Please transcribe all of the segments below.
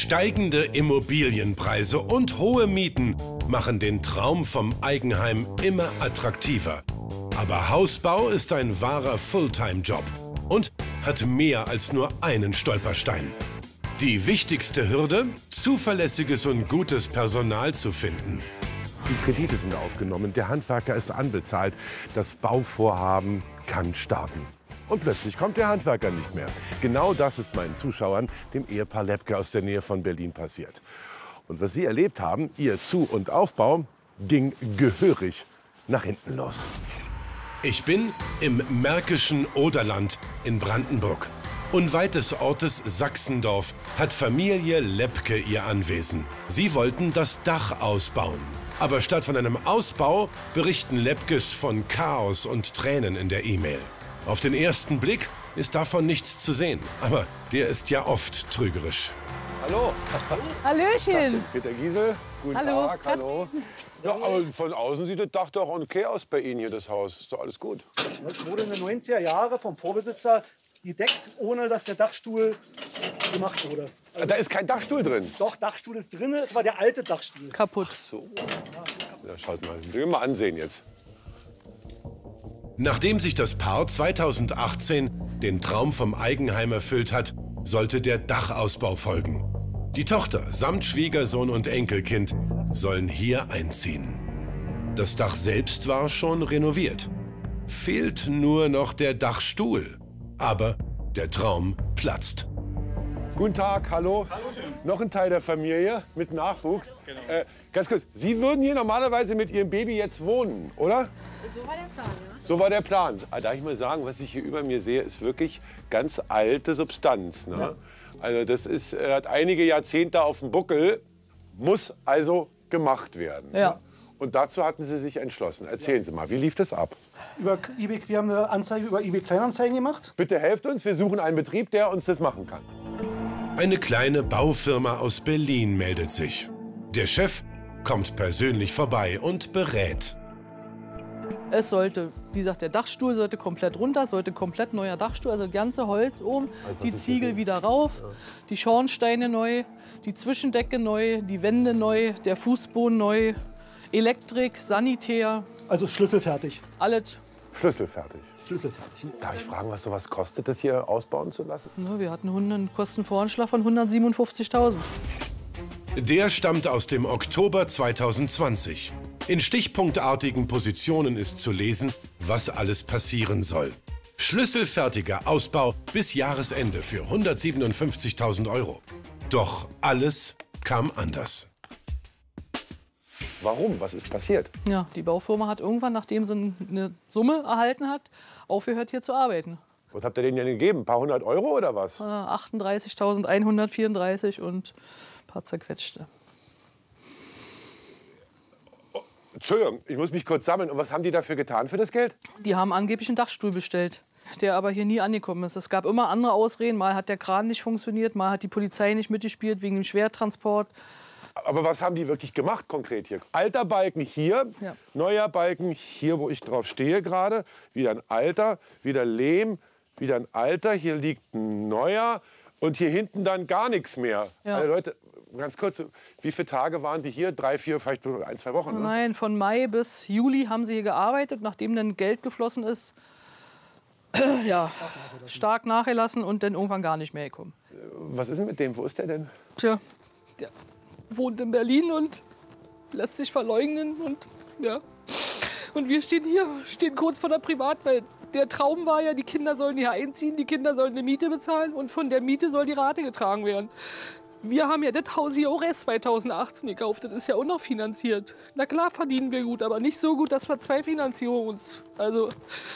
Steigende Immobilienpreise und hohe Mieten machen den Traum vom Eigenheim immer attraktiver. Aber Hausbau ist ein wahrer Fulltime-Job und hat mehr als nur einen Stolperstein. Die wichtigste Hürde, zuverlässiges und gutes Personal zu finden. Die Kredite sind aufgenommen, der Handwerker ist anbezahlt, das Bauvorhaben kann starten. Und plötzlich kommt der Handwerker nicht mehr. Genau das ist meinen Zuschauern, dem Ehepaar Lepke aus der Nähe von Berlin, passiert. Und was sie erlebt haben, ihr Zu- und Aufbau, ging gehörig nach hinten los. Ich bin im märkischen Oderland in Brandenburg. Unweit des Ortes Sachsendorf hat Familie Lepke ihr Anwesen. Sie wollten das Dach ausbauen. Aber statt von einem Ausbau berichten Lepkes von Chaos und Tränen in der E-Mail. Auf den ersten Blick ist davon nichts zu sehen, aber der ist ja oft trügerisch. Hallo. Hallöchen. Peter Giesel. Guten Hallo. Tag. Hallo. Ja, aber von außen sieht das Dach doch okay aus bei Ihnen hier, das Haus. Ist doch alles gut. Das wurde in den 90er Jahren vom Vorbesitzer gedeckt, ohne dass der Dachstuhl gemacht wurde. Da ist kein Dachstuhl drin. Doch, Dachstuhl ist drin, es war der alte Dachstuhl. Kaputt. So. Ja, schaut mal. Ich will mal ansehen jetzt. Nachdem sich das Paar 2018 den Traum vom Eigenheim erfüllt hat, sollte der Dachausbau folgen. Die Tochter samt Schwiegersohn und Enkelkind sollen hier einziehen. Das Dach selbst war schon renoviert. Fehlt nur noch der Dachstuhl. Aber der Traum platzt. Guten Tag, hallo. Noch ein Teil der Familie mit Nachwuchs. Genau. Ganz kurz, Sie würden hier normalerweise mit Ihrem Baby jetzt wohnen, oder? So war der Plan, ja. So war der Plan. Darf ich mal sagen, was ich hier über mir sehe, ist wirklich ganz alte Substanz. Ne? Ja. Also das ist, hat einige Jahrzehnte auf dem Buckel, muss also gemacht werden. Ja. Ne? Und dazu hatten Sie sich entschlossen. Erzählen Sie mal, wie lief das ab? Über eBay, wir haben eine Anzeige über eBay Kleinanzeigen gemacht. Bitte helft uns, wir suchen einen Betrieb, der uns das machen kann. Eine kleine Baufirma aus Berlin meldet sich. Der Chef kommt persönlich vorbei und berät. Es sollte, wie gesagt, der Dachstuhl sollte komplett runter, sollte komplett neuer Dachstuhl, also das ganze Holz oben, die Ziegel wieder rauf, die Schornsteine neu, die Zwischendecke neu, die Wände neu, der Fußboden neu, Elektrik, Sanitär. Also schlüsselfertig. Alles. Schlüsselfertig. Schlüsselfertig. Darf ich fragen, was sowas kostet, das hier ausbauen zu lassen? Ne, wir hatten einen Kostenvoranschlag von 157.000. Der stammt aus dem Oktober 2020. In stichpunktartigen Positionen ist zu lesen, was alles passieren soll. Schlüsselfertiger Ausbau bis Jahresende für 157.000 Euro. Doch alles kam anders. Warum? Was ist passiert? Ja, die Baufirma hat irgendwann, nachdem sie eine Summe erhalten hat, aufgehört hier zu arbeiten. Was habt ihr denen denn gegeben? Ein paar hundert Euro oder was? 38.134 und ein paar zerquetschte. Entschuldigung, ich muss mich kurz sammeln. Und was haben die dafür getan für das Geld? Die haben angeblich einen Dachstuhl bestellt, der aber hier nie angekommen ist. Es gab immer andere Ausreden. Mal hat der Kran nicht funktioniert, mal hat die Polizei nicht mitgespielt wegen dem Schwertransport. Aber was haben die wirklich gemacht konkret hier? Alter Balken hier, Ja. neuer Balken hier, wo ich drauf stehe gerade. Wieder ein alter, wieder Lehm, wieder ein alter. Hier liegt ein neuer und hier hinten dann gar nichts mehr. Ja. Also Leute, ganz kurz, wie viele Tage waren die hier? 3, 4, vielleicht nur 1, 2 Wochen? Ne? Nein, von Mai bis Juli haben sie hier gearbeitet. Nachdem dann Geld geflossen ist, ja, stark nachgelassen und dann irgendwann gar nicht mehr gekommen. Was ist denn mit dem? Wo ist der denn? Tja, der wohnt in Berlin und lässt sich verleugnen und ja. Und wir stehen hier, stehen kurz vor der Privat, weil der Traum war ja, die Kinder sollen hier einziehen, die Kinder sollen eine Miete bezahlen und von der Miete soll die Rate getragen werden. Wir haben ja das Haus hier auch erst 2018 gekauft, das ist ja auch noch finanziert. Na klar verdienen wir gut, aber nicht so gut, dass wir 2 Finanzierungen uns, also...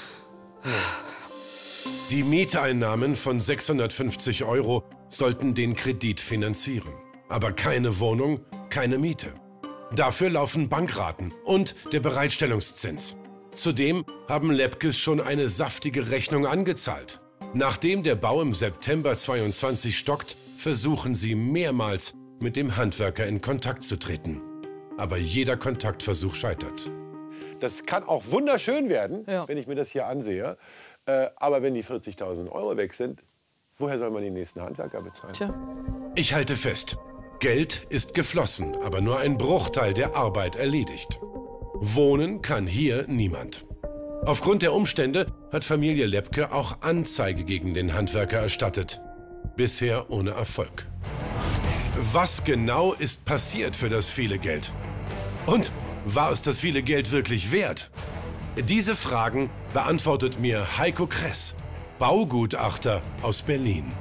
Die Mieteinnahmen von 650 Euro sollten den Kredit finanzieren. Aber keine Wohnung, keine Miete. Dafür laufen Bankraten und der Bereitstellungszins. Zudem haben Lepkes schon eine saftige Rechnung angezahlt. Nachdem der Bau im September 22 stockt, versuchen sie mehrmals, mit dem Handwerker in Kontakt zu treten. Aber jeder Kontaktversuch scheitert. Das kann auch wunderschön werden, Ja. wenn ich mir das hier ansehe. Aber wenn die 40.000 Euro weg sind, woher soll man die nächsten Handwerker bezahlen? Tja. Ich halte fest, Geld ist geflossen, aber nur ein Bruchteil der Arbeit erledigt. Wohnen kann hier niemand. Aufgrund der Umstände hat Familie Lepke auch Anzeige gegen den Handwerker erstattet. Bisher ohne Erfolg. Was genau ist passiert für das viele Geld? Und war es das viele Geld wirklich wert? Diese Fragen beantwortet mir Heiko Kress, Baugutachter aus Berlin.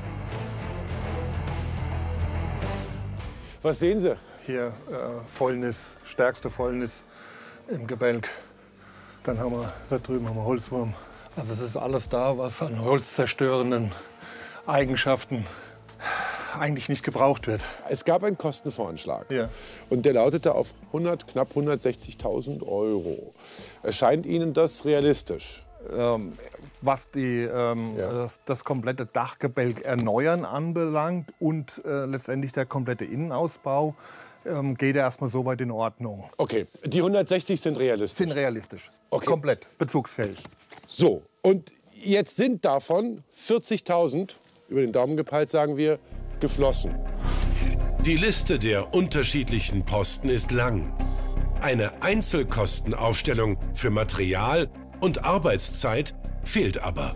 Was sehen Sie? Hier Fäulnis, stärkste Fäulnis im Gebälk. Dann haben wir da drüben haben wir Holzwurm. Also es ist alles da, was an holzzerstörenden Eigenschaften eigentlich nicht gebraucht wird. Es gab einen Kostenvoranschlag. Ja. Und der lautete auf knapp 160.000 €. Erscheint Ihnen das realistisch? Was das komplette Dachgebälk erneuern anbelangt und letztendlich der komplette Innenausbau, geht er erstmal so weit in Ordnung. Okay, die 160 sind realistisch? Sind realistisch. Okay. Komplett bezugsfähig. So, und jetzt sind davon 40.000, über den Daumen gepeilt sagen wir, geflossen. Die Liste der unterschiedlichen Posten ist lang. Eine Einzelkostenaufstellung für Material und Arbeitszeit fehlt aber.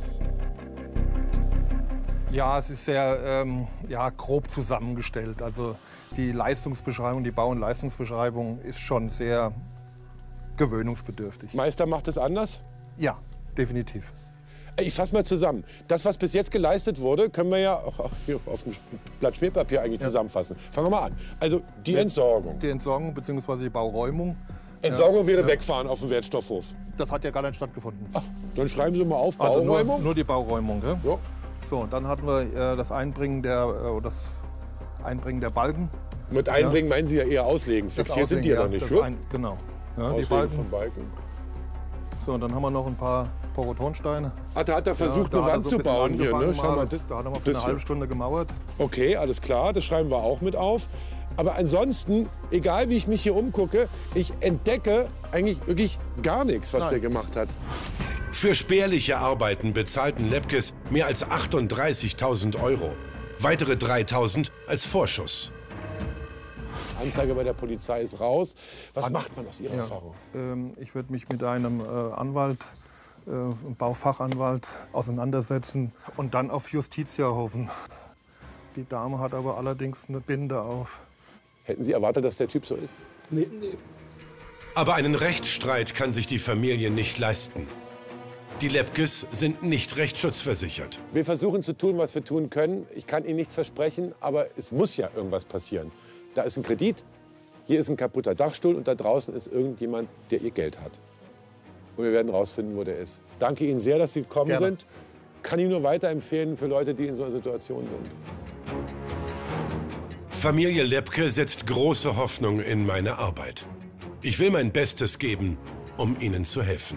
Ja, es ist sehr grob zusammengestellt. Also die Leistungsbeschreibung, die Bau- und Leistungsbeschreibung ist schon sehr gewöhnungsbedürftig. Meister macht es anders? Ja, definitiv. Ich fasse mal zusammen. Das, was bis jetzt geleistet wurde, können wir ja auch hier auf dem Blatt Schmierpapier eigentlich zusammenfassen. Fangen wir mal an. Also die Entsorgung. Die Entsorgung bzw. die Bauräumung. Entsorgung wäre wegfahren auf dem Wertstoffhof. Das hat ja gar nicht stattgefunden. Ach, dann schreiben Sie mal auf, Also Bauräumung. nur die Bauräumung. Gell? Ja. So, dann hatten wir das Einbringen der Balken. Mit einbringen meinen Sie ja eher auslegen. Das Fixiert sind die ja noch nicht. Genau. Ja, die Auslegen Balken. von Balken. So, und dann haben wir noch ein paar Porotonsteine. Hat er versucht, Ja, eine da hat er Wand so zu ein bisschen bauen hier. Ne? angefangen Schau mal, mal. das, Da hat er mal für das eine halbe hier. Stunde gemauert. Okay, alles klar, das schreiben wir auch mit auf. Aber ansonsten, egal wie ich mich hier umgucke, ich entdecke eigentlich wirklich gar nichts, was der gemacht hat. Für spärliche Arbeiten bezahlten Lepkes mehr als 38.000 €. Weitere 3.000 als Vorschuss. Anzeige bei der Polizei ist raus. Was macht man aus Ihrer Erfahrung? Ich würde mich mit einem Anwalt, einem Baufachanwalt auseinandersetzen und dann auf Justitia hoffen. Die Dame hat aber allerdings eine Binde auf. Hätten Sie erwartet, dass der Typ so ist? Nee. Aber einen Rechtsstreit kann sich die Familie nicht leisten. Die Lepkes sind nicht rechtsschutzversichert. Wir versuchen zu tun, was wir tun können. Ich kann Ihnen nichts versprechen, aber es muss ja irgendwas passieren. Da ist ein Kredit, hier ist ein kaputter Dachstuhl und da draußen ist irgendjemand, der Ihr Geld hat. Und wir werden rausfinden, wo der ist. Danke Ihnen sehr, dass Sie gekommen sind. Kann Ihnen nur weiterempfehlen für Leute, die in so einer Situation sind. Familie Lepke setzt große Hoffnung in meine Arbeit. Ich will mein Bestes geben, um ihnen zu helfen.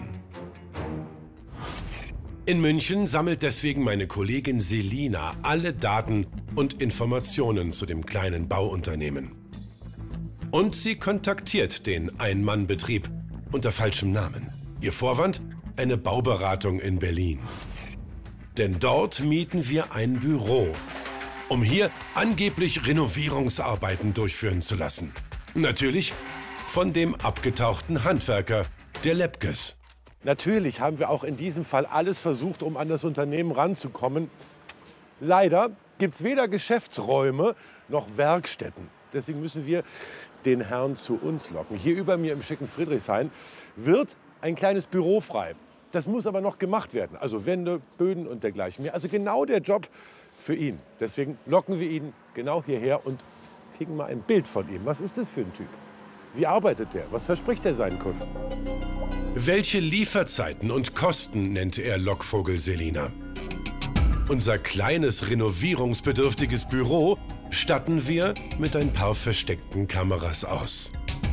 In München sammelt deswegen meine Kollegin Selina alle Daten und Informationen zu dem kleinen Bauunternehmen. Und sie kontaktiert den Ein-Mann-Betrieb unter falschem Namen. Ihr Vorwand? Eine Bauberatung in Berlin. Denn dort mieten wir ein Büro, um hier angeblich Renovierungsarbeiten durchführen zu lassen. Natürlich von dem abgetauchten Handwerker der Lepkes. Natürlich haben wir auch in diesem Fall alles versucht, um an das Unternehmen ranzukommen. Leider gibt es weder Geschäftsräume noch Werkstätten. Deswegen müssen wir den Herrn zu uns locken. Hier über mir im schicken Friedrichshain wird ein kleines Büro frei. Das muss aber noch gemacht werden. Also Wände, Böden und dergleichen mehr. Also genau der Job für ihn. Deswegen locken wir ihn genau hierher und kriegen mal ein Bild von ihm. Was ist das für ein Typ? Wie arbeitet der? Was verspricht er seinen Kunden? Welche Lieferzeiten und Kosten nennt er Lockvogel Selina? Unser kleines renovierungsbedürftiges Büro statten wir mit ein paar versteckten Kameras aus.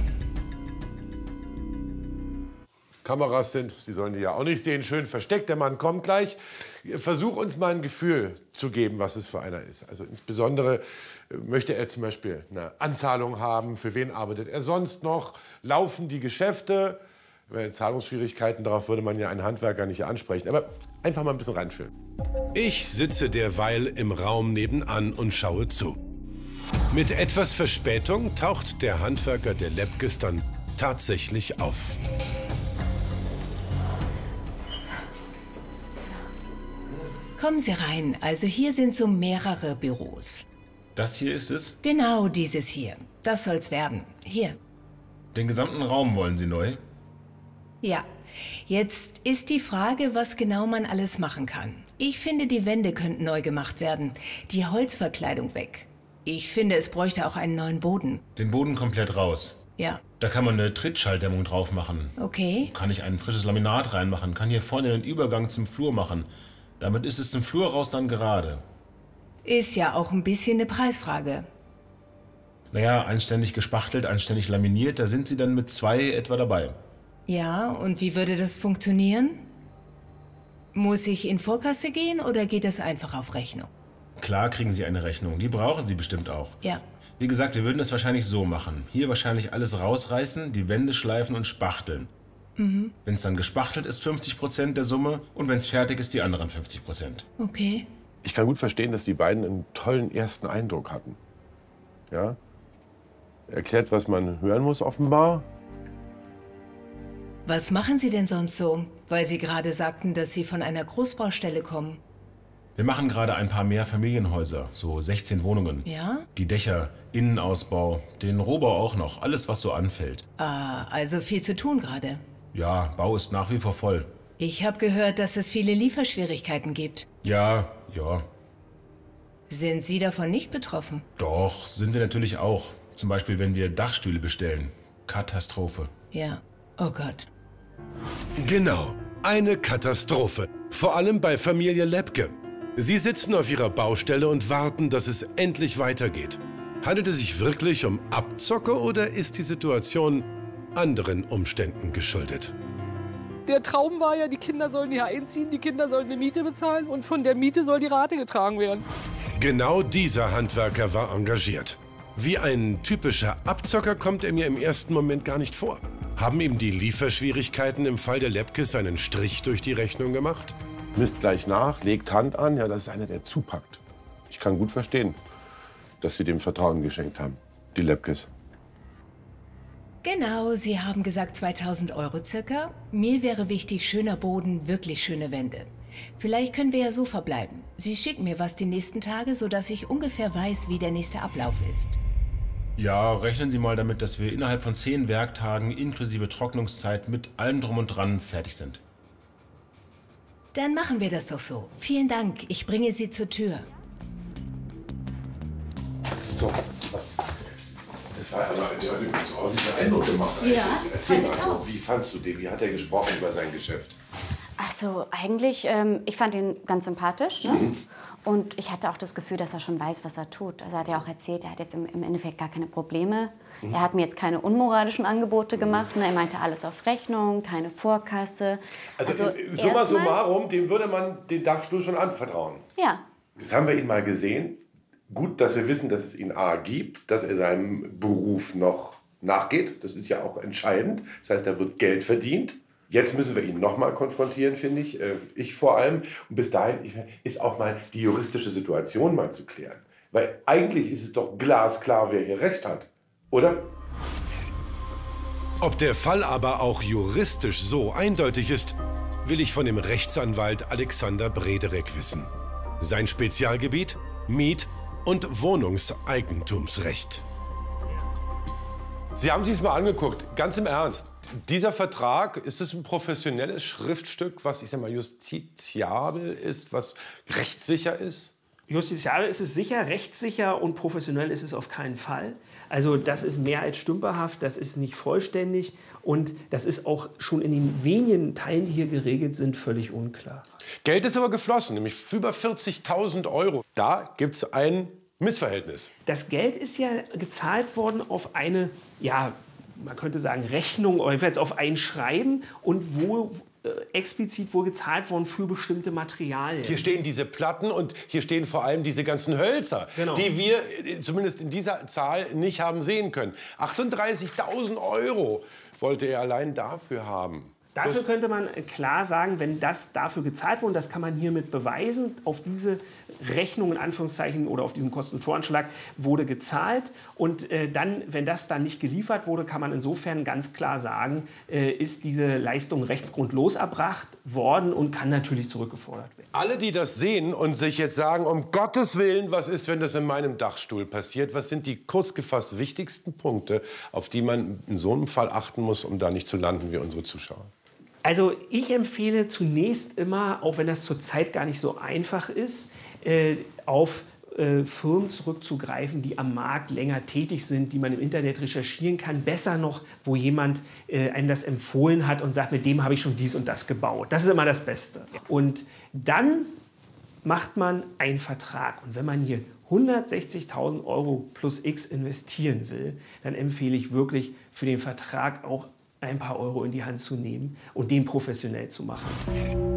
Kameras sind, Sie sollen die ja auch nicht sehen, schön versteckt. Der Mann kommt gleich. Versuch uns mal ein Gefühl zu geben, was es für einer ist. Also insbesondere möchte er zum Beispiel eine Anzahlung haben. Für wen arbeitet er sonst noch? Laufen die Geschäfte? Bei Zahlungsschwierigkeiten, darauf würde man ja einen Handwerker nicht ansprechen. Aber einfach mal ein bisschen reinfühlen. Ich sitze derweil im Raum nebenan und schaue zu. Mit etwas Verspätung taucht der Handwerker der Lepkes dann tatsächlich auf. Kommen Sie rein. Also hier sind so mehrere Büros. Das hier ist es? Genau dieses hier. Das soll's werden. Hier. Den gesamten Raum wollen Sie neu? Ja. Jetzt ist die Frage, was genau man alles machen kann. Ich finde, die Wände könnten neu gemacht werden. Die Holzverkleidung weg. Ich finde, es bräuchte auch einen neuen Boden. Den Boden komplett raus. Ja. Da kann man eine Trittschalldämmung drauf machen. Okay. Kann ich ein frisches Laminat reinmachen, kann hier vorne den Übergang zum Flur machen. Damit ist es zum Flur raus dann gerade. Ist ja auch ein bisschen eine Preisfrage. Naja, einständig gespachtelt, einständig laminiert, da sind Sie dann mit 2 etwa dabei. Ja, und wie würde das funktionieren? Muss ich in Vorkasse gehen oder geht das einfach auf Rechnung? Klar kriegen Sie eine Rechnung, die brauchen Sie bestimmt auch. Ja. Wie gesagt, wir würden das wahrscheinlich so machen. Hier wahrscheinlich alles rausreißen, die Wände schleifen und spachteln. Wenn es dann gespachtelt ist, 50% der Summe und wenn es fertig ist, die anderen 50%. Okay. Ich kann gut verstehen, dass die beiden einen tollen ersten Eindruck hatten. Ja? Erklärt, was man hören muss, offenbar. Was machen Sie denn sonst so? Weil Sie gerade sagten, dass Sie von einer Großbaustelle kommen. Wir machen gerade ein paar mehr Familienhäuser, so 16 Wohnungen. Ja? Die Dächer, Innenausbau, den Rohbau auch noch, alles was so anfällt. Ah, also viel zu tun gerade. Ja, Bau ist nach wie vor voll. Ich habe gehört, dass es viele Lieferschwierigkeiten gibt. Ja. Sind Sie davon nicht betroffen? Doch, sind wir natürlich auch. Zum Beispiel, wenn wir Dachstühle bestellen. Katastrophe. Ja. Oh Gott. Genau, eine Katastrophe. Vor allem bei Familie Lepke. Sie sitzen auf ihrer Baustelle und warten, dass es endlich weitergeht. Handelt es sich wirklich um Abzocke oder ist die Situation anderen Umständen geschuldet? Der Traum war ja, die Kinder sollen hier einziehen, die Kinder sollen eine Miete bezahlen und von der Miete soll die Rate getragen werden. Genau dieser Handwerker war engagiert. Wie ein typischer Abzocker kommt er mir im ersten Moment gar nicht vor. Haben ihm die Lieferschwierigkeiten im Fall der Lepkes einen Strich durch die Rechnung gemacht? Misst gleich nach, legt Hand an. Ja, das ist einer, der zupackt. Ich kann gut verstehen, dass Sie dem Vertrauen geschenkt haben, die Lepkes. Genau, Sie haben gesagt 2000 € circa. Mir wäre wichtig, schöner Boden, wirklich schöne Wände. Vielleicht können wir ja so verbleiben. Sie schicken mir was die nächsten Tage, sodass ich ungefähr weiß, wie der nächste Ablauf ist. Ja, rechnen Sie mal damit, dass wir innerhalb von 10 Werktagen inklusive Trocknungszeit mit allem drum und dran fertig sind. Dann machen wir das doch so. Vielen Dank, ich bringe Sie zur Tür. So. Das war aber ein ordentlicher Eindruck gemacht. Ja, Erzähl fand mal ich so, auch. wie fandst du den? Wie hat er gesprochen über sein Geschäft? Also eigentlich, ich fand ihn ganz sympathisch. Ne? Und ich hatte auch das Gefühl, dass er schon weiß, was er tut. Also er hat ja auch erzählt, er hat jetzt im Endeffekt gar keine Probleme. Er hat mir jetzt keine unmoralischen Angebote gemacht. Ne? Er meinte alles auf Rechnung, keine Vorkasse. Also summa erstmal- summarum, dem würde man den Dachstuhl schon anvertrauen. Ja, Das haben wir ihn mal gesehen. Gut, dass wir wissen, dass es ihn A gibt, dass er seinem Beruf noch nachgeht. Das ist ja auch entscheidend. Das heißt, da wird Geld verdient. Jetzt müssen wir ihn noch mal konfrontieren, finde ich. Ich vor allem. Und bis dahin ist auch mal die juristische Situation mal zu klären. Weil eigentlich ist es doch glasklar, wer hier Recht hat. Oder? Ob der Fall aber auch juristisch so eindeutig ist, will ich von dem Rechtsanwalt Alexander Brederek wissen. Sein Spezialgebiet? Miet- und Wohnungseigentumsrecht. Sie haben sich es mal angeguckt, ganz im Ernst. Dieser Vertrag, ist es ein professionelles Schriftstück, was, ich sag mal, justiziabel ist, was rechtssicher ist? Justiziabel ist es sicher, rechtssicher und professionell ist es auf keinen Fall. Also das ist mehr als stümperhaft, das ist nicht vollständig und das ist auch schon in den wenigen Teilen, die hier geregelt sind, völlig unklar. Geld ist aber geflossen, nämlich für über 40.000 €. Da gibt es ein Missverhältnis. Das Geld ist ja gezahlt worden auf eine, ja, man könnte sagen Rechnung, oder jedenfalls auf ein Schreiben und wo explizit wohl gezahlt worden für bestimmte Materialien. Hier stehen diese Platten und hier stehen vor allem diese ganzen Hölzer, Genau. die wir zumindest in dieser Zahl nicht haben sehen können. 38.000 € wollte er allein dafür haben. Dafür könnte man klar sagen, wenn das dafür gezahlt wurde, das kann man hiermit beweisen, auf diese Rechnung in Anführungszeichen oder auf diesen Kostenvoranschlag wurde gezahlt. Und dann, wenn das dann nicht geliefert wurde, kann man insofern ganz klar sagen, ist diese Leistung rechtsgrundlos erbracht worden und kann natürlich zurückgefordert werden. Alle, die das sehen und sich jetzt sagen, um Gottes Willen, was ist, wenn das in meinem Dachstuhl passiert? Was sind die kurz gefasst wichtigsten Punkte, auf die man in so einem Fall achten muss, um da nicht zu landen wie unsere Zuschauer? Also ich empfehle zunächst immer, auch wenn das zurzeit gar nicht so einfach ist, auf Firmen zurückzugreifen, die am Markt länger tätig sind, die man im Internet recherchieren kann. Besser noch, wo jemand einem das empfohlen hat und sagt, mit dem habe ich schon dies und das gebaut. Das ist immer das Beste. Und dann macht man einen Vertrag. Und wenn man hier 160.000 Euro plus X investieren will, dann empfehle ich wirklich für den Vertrag auch ein paar Euro in die Hand zu nehmen und den professionell zu machen.